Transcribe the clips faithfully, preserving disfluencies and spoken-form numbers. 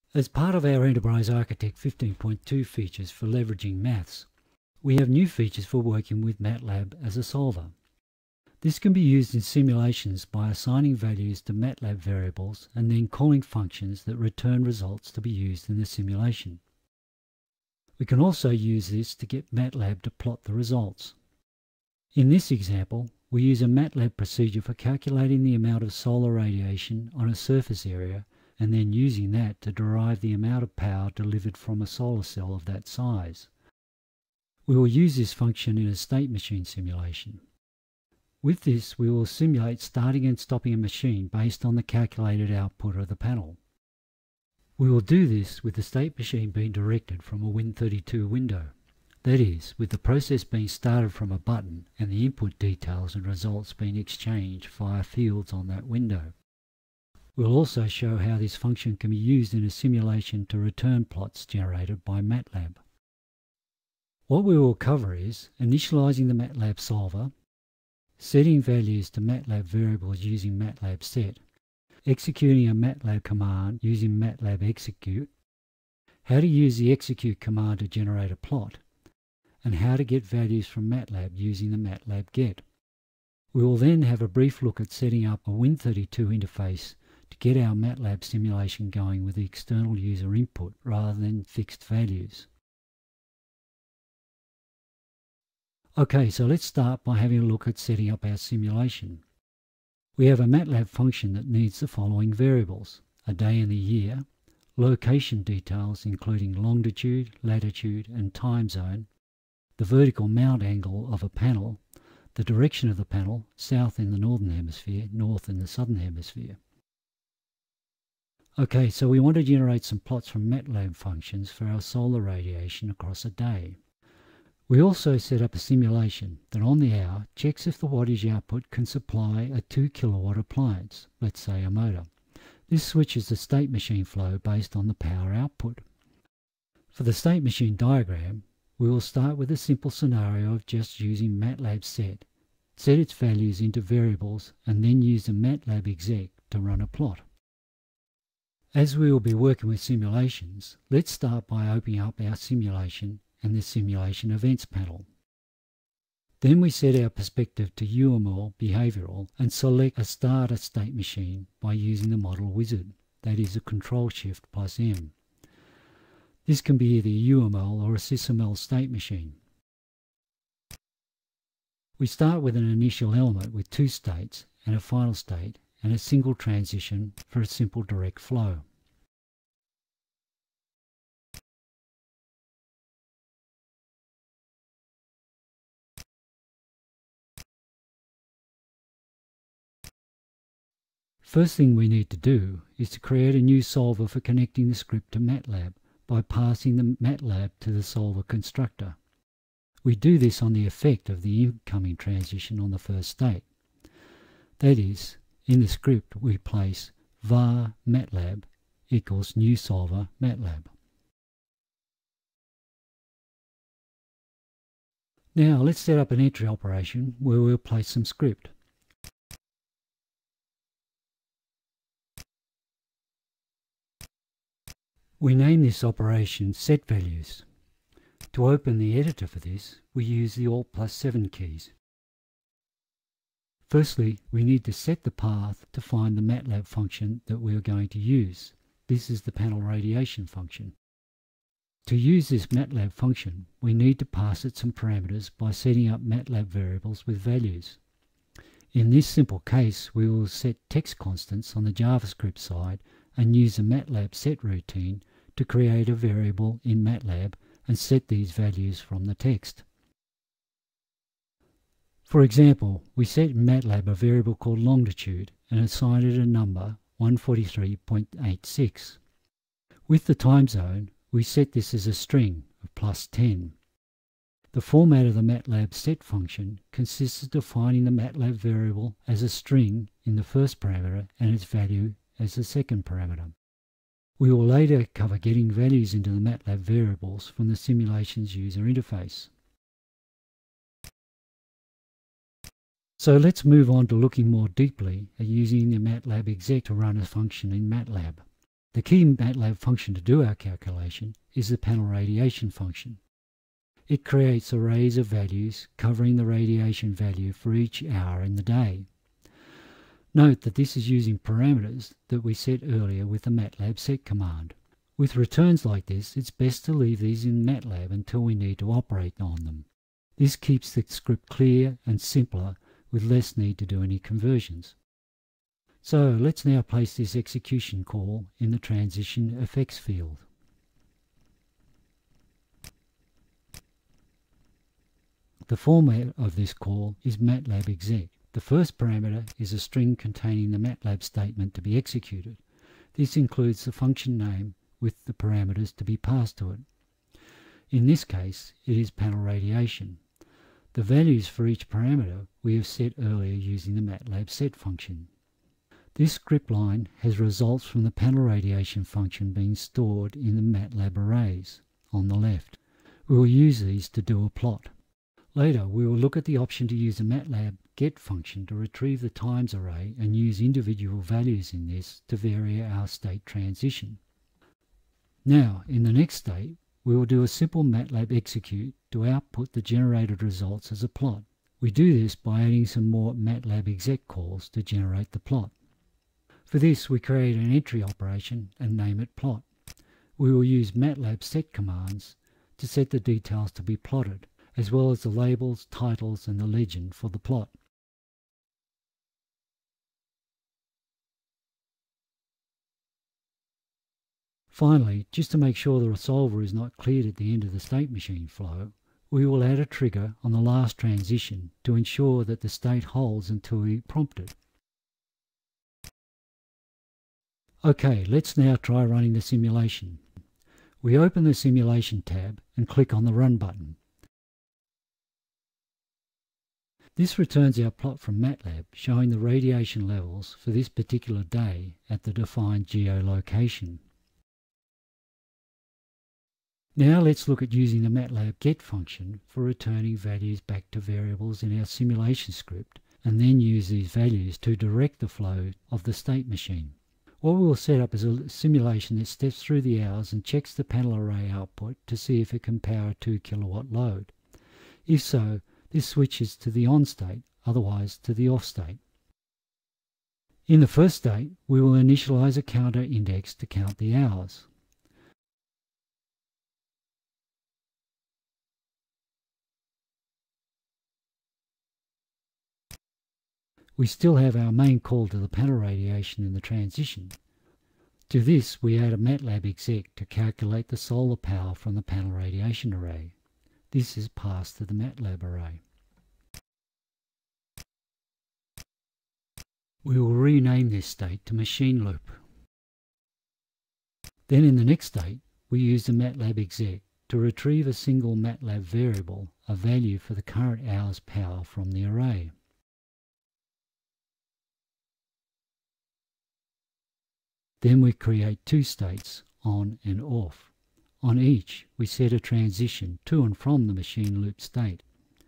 As part of our Enterprise Architect fifteen point two features for leveraging maths, we have new features for working with MATLAB as a solver. This can be used in simulations by assigning values to MATLAB variables and then calling functions that return results to be used in the simulation. We can also use this to get MATLAB to plot the results. In this example, we use a MATLAB procedure for calculating the amount of solar radiation on a surface area and then using that to derive the amount of power delivered from a solar cell of that size. We will use this function in a state machine simulation. With this, we will simulate starting and stopping a machine based on the calculated output of the panel. We will do this with the state machine being directed from a Win thirty-two window. That is, with the process being started from a button and the input details and results being exchanged via fields on that window. We'll also show how this function can be used in a simulation to return plots generated by MATLAB. What we will cover is initializing the MATLAB solver, setting values to MATLAB variables using MATLAB set, executing a MATLAB command using MATLAB execute, how to use the execute command to generate a plot, and how to get values from MATLAB using the MATLAB Get. We will then have a brief look at setting up a Win thirty-two interface to get our MATLAB simulation going with the external user input rather than fixed values. Okay, so let's start by having a look at setting up our simulation. We have a MATLAB function that needs the following variables: a day in the year, location details including longitude, latitude and time zone, the vertical mount angle of a panel, the direction of the panel, south in the northern hemisphere, north in the southern hemisphere. Okay, so we want to generate some plots from MATLAB functions for our solar radiation across a day. We also set up a simulation that on the hour checks if the wattage output can supply a two kilowatt appliance, let's say a motor. This switches the state machine flow based on the power output. For the state machine diagram, we will start with a simple scenario of just using MATLAB set, set its values into variables and then use the MATLAB Exec to run a plot. As we will be working with simulations, let's start by opening up our simulation and the simulation events panel. Then we set our perspective to U M L behavioral and select a start a state machine by using the model wizard, that is a Control Shift plus M. This can be either a U M L or a SysML state machine. We start with an initial element with two states and a final state and a single transition for a simple direct flow. First thing we need to do is to create a new solver for connecting the script to MATLAB by passing the MATLAB to the solver constructor. We do this on the effect of the incoming transition on the first state. That is, in the script we place var MATLAB equals new solver MATLAB. Now let's set up an entry operation where we'll place some script. We name this operation setValues. To open the editor for this, we use the Alt plus seven keys. Firstly, we need to set the path to find the MATLAB function that we are going to use. This is the panel radiation function. To use this MATLAB function, we need to pass it some parameters by setting up MATLAB variables with values. In this simple case, we will set text constants on the JavaScript side and use the MATLAB set routine to create a variable in MATLAB and set these values from the text. For example, we set in MATLAB a variable called longitude and assign it a number one forty-three point eight six. With the time zone, we set this as a string of plus ten. The format of the MATLAB set function consists of defining the MATLAB variable as a string in the first parameter and its value as the second parameter. We will later cover getting values into the MATLAB variables from the simulation's user interface. So let's move on to looking more deeply at using the MATLAB Exec to run a function in MATLAB. The key MATLAB function to do our calculation is the panel radiation function. It creates arrays of values covering the radiation value for each hour in the day. Note that this is using parameters that we set earlier with the MATLAB set command. With returns like this, it's best to leave these in MATLAB until we need to operate on them. This keeps the script clear and simpler with less need to do any conversions. So let's now place this execution call in the transition effects field. The format of this call is MATLAB Exec. The first parameter is a string containing the MATLAB statement to be executed. This includes the function name with the parameters to be passed to it. In this case, it is panel radiation. The values for each parameter we have set earlier using the MATLAB set function. This script line has results from the panel radiation function being stored in the MATLAB arrays on the left. We will use these to do a plot. Later, we will look at the option to use the MATLAB Get function to retrieve the times array and use individual values in this to vary our state transition. Now, in the next state, we will do a simple MATLAB execute to output the generated results as a plot. We do this by adding some more MATLAB Exec calls to generate the plot. For this, we create an entry operation and name it plot. We will use MATLAB set commands to set the details to be plotted, as well as the labels, titles, and the legend for the plot. Finally, just to make sure the resolver is not cleared at the end of the state machine flow, we will add a trigger on the last transition to ensure that the state holds until we prompt it. Okay, let's now try running the simulation. We open the Simulation tab and click on the Run button. This returns our plot from MATLAB showing the radiation levels for this particular day at the defined geolocation. Now let's look at using the MATLAB Get function for returning values back to variables in our simulation script, and then use these values to direct the flow of the state machine. What we will set up is a simulation that steps through the hours and checks the panel array output to see if it can power a two kilowatt load. If so, this switches to the on state, otherwise to the off state. In the first state, we will initialize a counter index to count the hours. We still have our main call to the panel radiation in the transition. To this, we add a MATLAB Exec to calculate the solar power from the panel radiation array. This is passed to the MATLAB array. We will rename this state to machine loop. Then in the next state, we use the MATLAB Exec to retrieve a single MATLAB variable, a value for the current hour's power from the array. Then we create two states, on and off. On each, we set a transition to and from the machine loop state.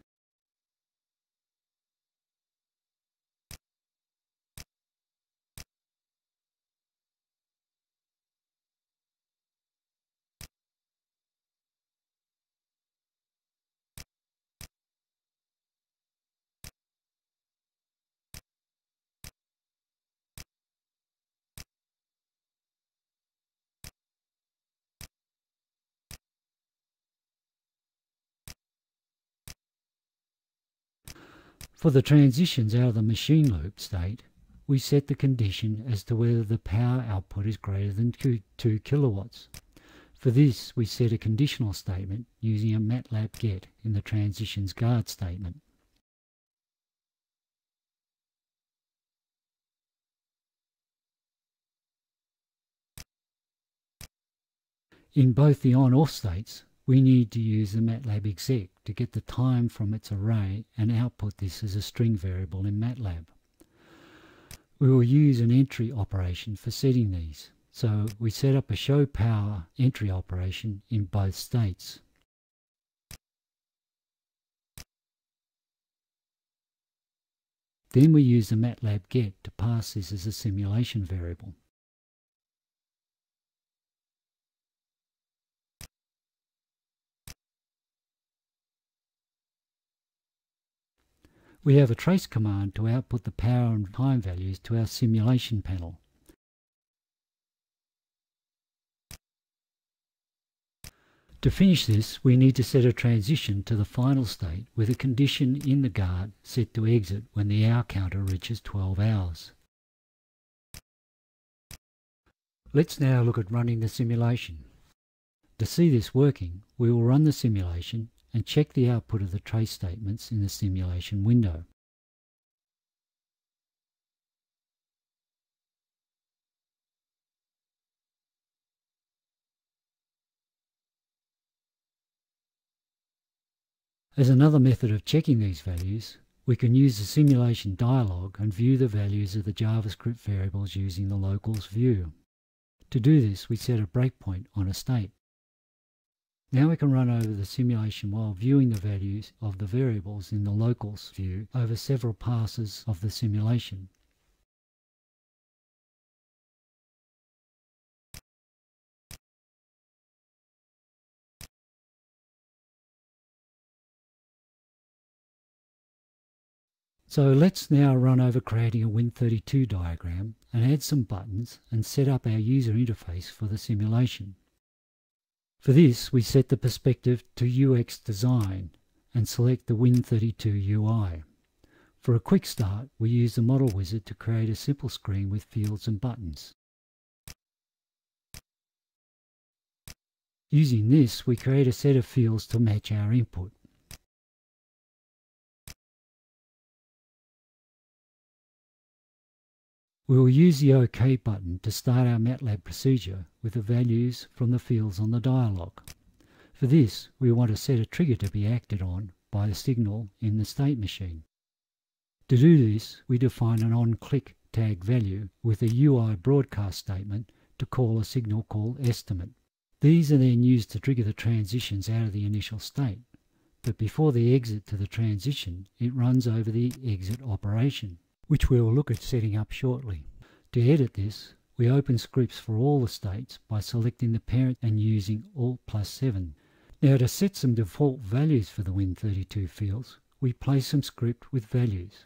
For the transitions out of the machine loop state, we set the condition as to whether the power output is greater than two kilowatts. For this, we set a conditional statement using a MATLAB Get in the transitions guard statement. In both the on-off states, we need to use the MATLAB Exec to get the time from its array and output this as a string variable in MATLAB. We will use an entry operation for setting these, so we set up a show power entry operation in both states. Then we use the MATLAB Get to pass this as a simulation variable. We have a trace command to output the power and time values to our simulation panel. To finish this, we need to set a transition to the final state with a condition in the guard set to exit when the hour counter reaches twelve hours. Let's now look at running the simulation. To see this working, we will run the simulation and check the output of the trace statements in the simulation window. As another method of checking these values, we can use the simulation dialog and view the values of the JavaScript variables using the locals view. To do this, we set a breakpoint on a state. Now we can run over the simulation while viewing the values of the variables in the locals view over several passes of the simulation. So let's now run over creating a Win thirty-two diagram and add some buttons and set up our user interface for the simulation. For this, we set the perspective to U X Design and select the Win thirty-two U I. For a quick start, we use the model wizard to create a simple screen with fields and buttons. Using this, we create a set of fields to match our input. We will use the OK button to start our MATLAB procedure with the values from the fields on the dialog. For this, we want to set a trigger to be acted on by the signal in the state machine. To do this, we define an onClick tag value with a U I broadcast statement to call a signal called estimate. These are then used to trigger the transitions out of the initial state, but before the exit to the transition, it runs over the exit operation, which we will look at setting up shortly. To edit this, we open scripts for all the states by selecting the parent and using Alt plus seven. Now to set some default values for the Win thirty-two fields, we place some script with values.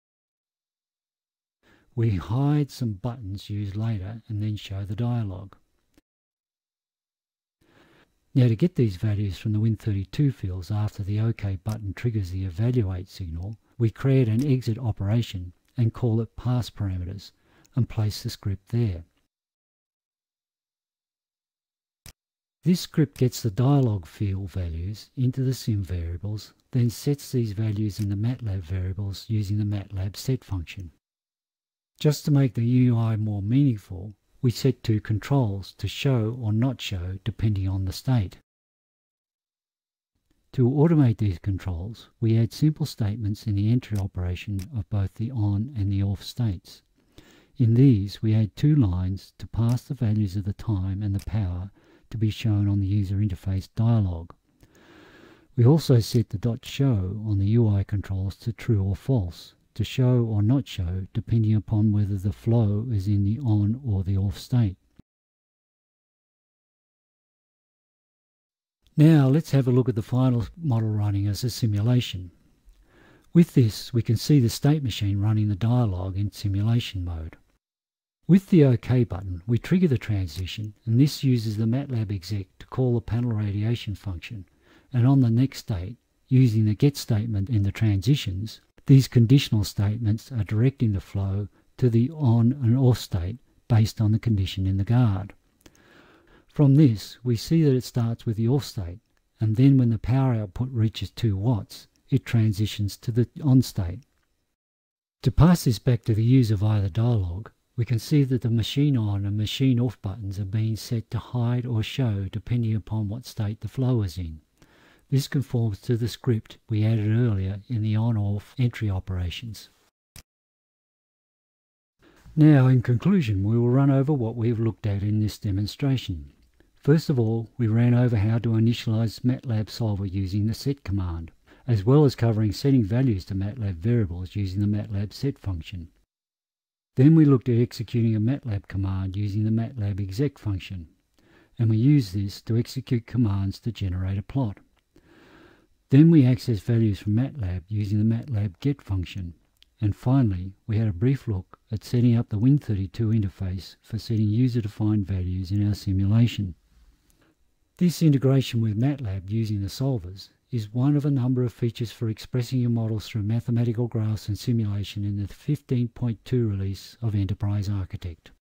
We hide some buttons used later and then show the dialog. Now to get these values from the Win thirty-two fields after the OK button triggers the evaluate signal, we create an exit operation and call it pass parameters and place the script there. This script gets the dialog field values into the sim variables, then sets these values in the MATLAB variables using the MATLAB set function. Just to make the U I more meaningful, we set two controls to show or not show depending on the state. To automate these controls, we add simple statements in the entry operation of both the on and the off states. In these, we add two lines to pass the values of the time and the power to be shown on the user interface dialog. We also set the .show on the U I controls to true or false, to show or not show depending upon whether the flow is in the on or the off state. Now let's have a look at the final model running as a simulation. With this, we can see the state machine running the dialog in simulation mode. With the OK button, we trigger the transition, and this uses the MATLAB Exec to call the panel radiation function, and on the next state, using the get statement in the transitions, these conditional statements are directing the flow to the on and off state based on the condition in the guard. From this, we see that it starts with the off state, and then when the power output reaches two watts, it transitions to the on state. To pass this back to the user via the dialog, we can see that the machine on and machine off buttons are being set to hide or show depending upon what state the flow is in. This conforms to the script we added earlier in the on-off entry operations. Now, in conclusion, we will run over what we have looked at in this demonstration. First of all, we ran over how to initialize MATLAB Solver using the set command, as well as covering setting values to MATLAB variables using the MATLAB set function. Then we looked at executing a MATLAB command using the MATLAB Exec function, and we used this to execute commands to generate a plot. Then we accessed values from MATLAB using the MATLAB Get function. And finally, we had a brief look at setting up the Win thirty-two interface for setting user-defined values in our simulation. This integration with MATLAB using the solvers is one of a number of features for expressing your models through mathematical graphs and simulation in the fifteen point two release of Enterprise Architect.